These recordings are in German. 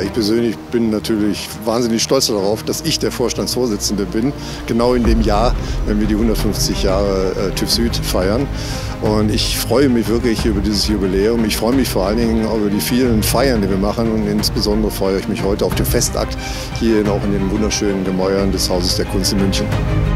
ich persönlich bin natürlich wahnsinnig stolz darauf, dass ich der Vorstandsvorsitzende bin, genau in dem Jahr, wenn wir die 150 Jahre TÜV Süd feiern. Und ich freue mich wirklich über dieses Jubiläum. Ich freue mich vor allen Dingen auch über die vielen Feiern, die wir machen. Und insbesondere freue ich mich heute auf den Festakt hier auch in den wunderschönen Gemäuern des Hauses der Kunst in München.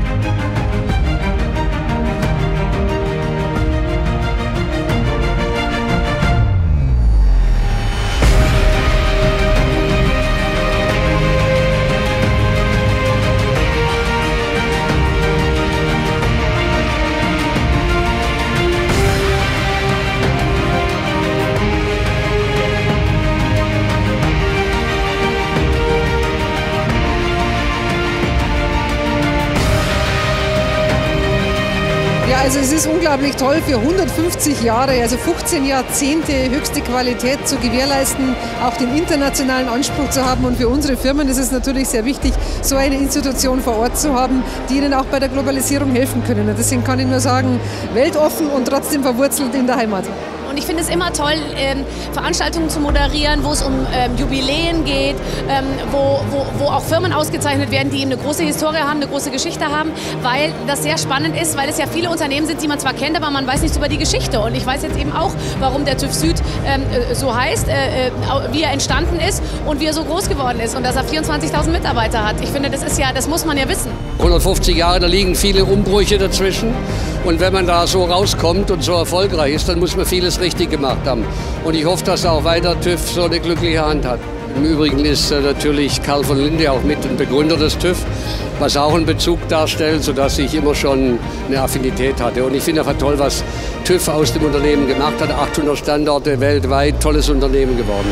Ja, also es ist unglaublich toll, für 150 Jahre, also 15 Jahrzehnte höchste Qualität zu gewährleisten, auch den internationalen Anspruch zu haben. Und für unsere Firmen ist es natürlich sehr wichtig, so eine Institution vor Ort zu haben, die ihnen auch bei der Globalisierung helfen können. Und deswegen kann ich nur sagen, weltoffen und trotzdem verwurzelt in der Heimat. Und ich finde es immer toll, Veranstaltungen zu moderieren, wo es um Jubiläen geht, wo auch Firmen ausgezeichnet werden, die eben eine große Historie haben, eine große Geschichte haben, weil das sehr spannend ist, weil es ja viele Unternehmen sind, die man zwar kennt, aber man weiß nichts über die Geschichte. Und ich weiß jetzt eben auch, warum der TÜV Süd so heißt, wie er entstanden ist und wie er so groß geworden ist und dass er 24.000 Mitarbeiter hat. Ich finde, das muss man ja wissen. 150 Jahre, da liegen viele Umbrüche dazwischen. Und wenn man da so rauskommt und so erfolgreich ist, dann muss man vieles richtig gemacht haben. Und ich hoffe, dass auch weiter TÜV so eine glückliche Hand hat. Im Übrigen ist natürlich Karl von Linde auch mit ein Begründer des TÜV, was auch einen Bezug darstellt, sodass ich immer schon eine Affinität hatte. Und ich finde einfach toll, was TÜV aus dem Unternehmen gemacht hat. 800 Standorte weltweit, tolles Unternehmen geworden.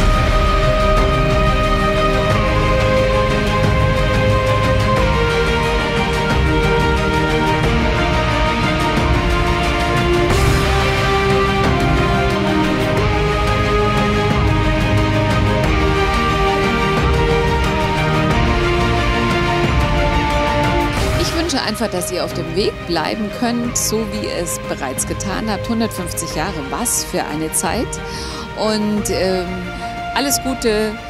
Einfach, dass ihr auf dem Weg bleiben könnt, so wie ihr es bereits getan habt. 150 Jahre, was für eine Zeit. Und alles Gute